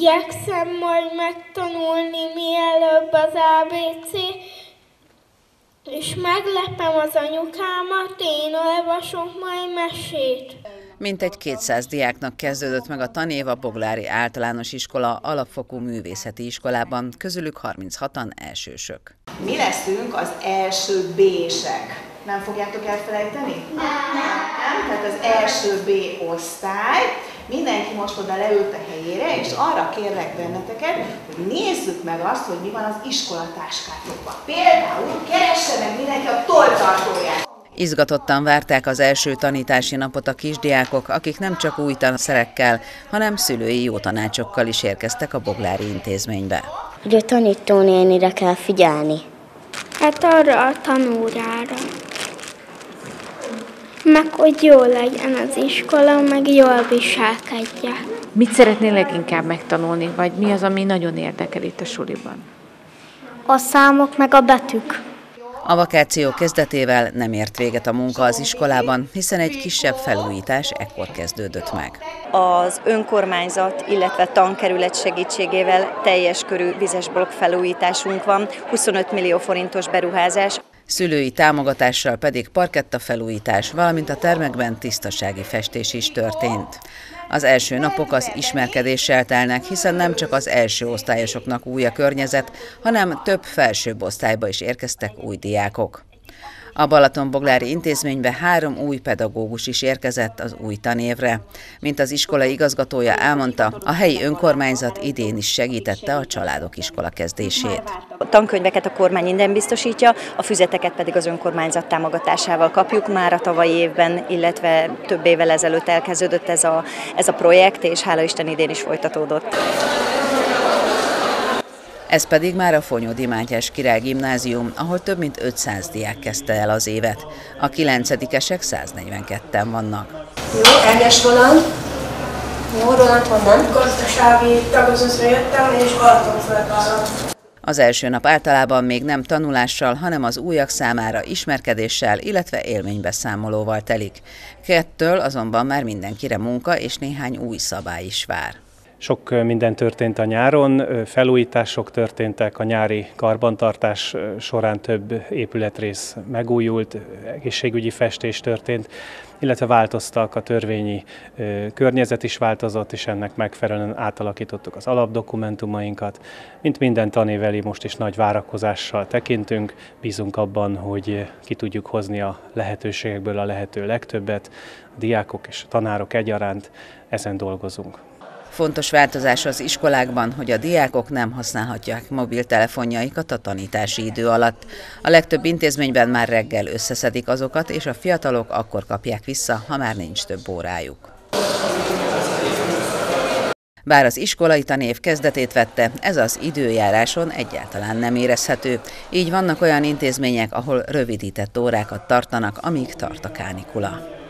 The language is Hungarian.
Igyekszem majd megtanulni mielőbb az ABC, és meglepem az anyukámat, én olvasok majd mesét. Mintegy 200 diáknak kezdődött meg a tanév a Boglári Általános Iskola alapfokú művészeti iskolában, közülük 36-an elsősök. Mi leszünk az első B-sek. Nem fogjátok elfelejteni? Nem. Tehát az első B osztály. Mindenki most oda leült a helyére, és arra kérlek benneteket, hogy nézzük meg azt, hogy mi van az iskolatáskátokban. Például keresse meg mindenki a tolltartóját. Izgatottan várták az első tanítási napot a kisdiákok, akik nem csak új tanszerekkel, hanem szülői jó tanácsokkal is érkeztek a Boglári Intézménybe. Hogy a tanítónénire kell figyelni. Hát arra a tanórára. Meg hogy jól legyen az iskola, meg jól viselkedjen. Mit szeretnél leginkább megtanulni, vagy mi az, ami nagyon érdekel itt a suliban? A számok meg a betűk. A vakáció kezdetével nem ért véget a munka az iskolában, hiszen egy kisebb felújítás ekkor kezdődött meg. Az önkormányzat, illetve tankerület segítségével teljes körű vizesblokk felújításunk van, 25 millió forintos beruházás. Szülői támogatással pedig parketta felújítás, valamint a termekben tisztasági festés is történt. Az első napok az ismerkedéssel telnek, hiszen nem csak az első osztályosoknak új a környezet, hanem több felsőbb osztályba is érkeztek új diákok. A Balatonboglári Intézménybe 3 új pedagógus is érkezett az új tanévre. Mint az iskola igazgatója elmondta, a helyi önkormányzat idén is segítette a családok iskola kezdését. A tankönyveket a kormány innen biztosítja, a füzeteket pedig az önkormányzat támogatásával kapjuk. Már a tavalyi évben, illetve több évvel ezelőtt elkezdődött ez a projekt, és hála Isten idén is folytatódott. Ez pedig már a Fonyódi Mátyás Király Gimnázium, ahol több mint 500 diák kezdte el az évet. A 9-esek 142-en vannak. Jó, egyes Roland. Jó, Roland honnan? Gazdasági tagozatra jöttem, és Balatonföldváron. Az első nap általában még nem tanulással, hanem az újak számára ismerkedéssel, illetve élménybeszámolóval telik. 2-től azonban már mindenkire munka és néhány új szabály is vár. Sok minden történt a nyáron, felújítások történtek, a nyári karbantartás során több épületrész megújult, egészségügyi festés történt, illetve változtak, a törvényi környezet is változott, és ennek megfelelően átalakítottuk az alapdokumentumainkat. Mint minden tanév elé most is nagy várakozással tekintünk, bízunk abban, hogy ki tudjuk hozni a lehetőségekből a lehető legtöbbet, a diákok és a tanárok egyaránt, ezen dolgozunk. Fontos változás az iskolákban, hogy a diákok nem használhatják mobiltelefonjaikat a tanítási idő alatt. A legtöbb intézményben már reggel összeszedik azokat, és a fiatalok akkor kapják vissza, ha már nincs több órájuk. Bár az iskolai tanév kezdetét vette, ez az időjáráson egyáltalán nem érezhető. Így vannak olyan intézmények, ahol rövidített órákat tartanak, amíg tart a kánikula.